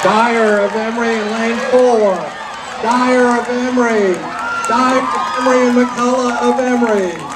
Dyer of Emory in lane 4. Dyer of Emory. Dyer of Emory and McCullough of Emory.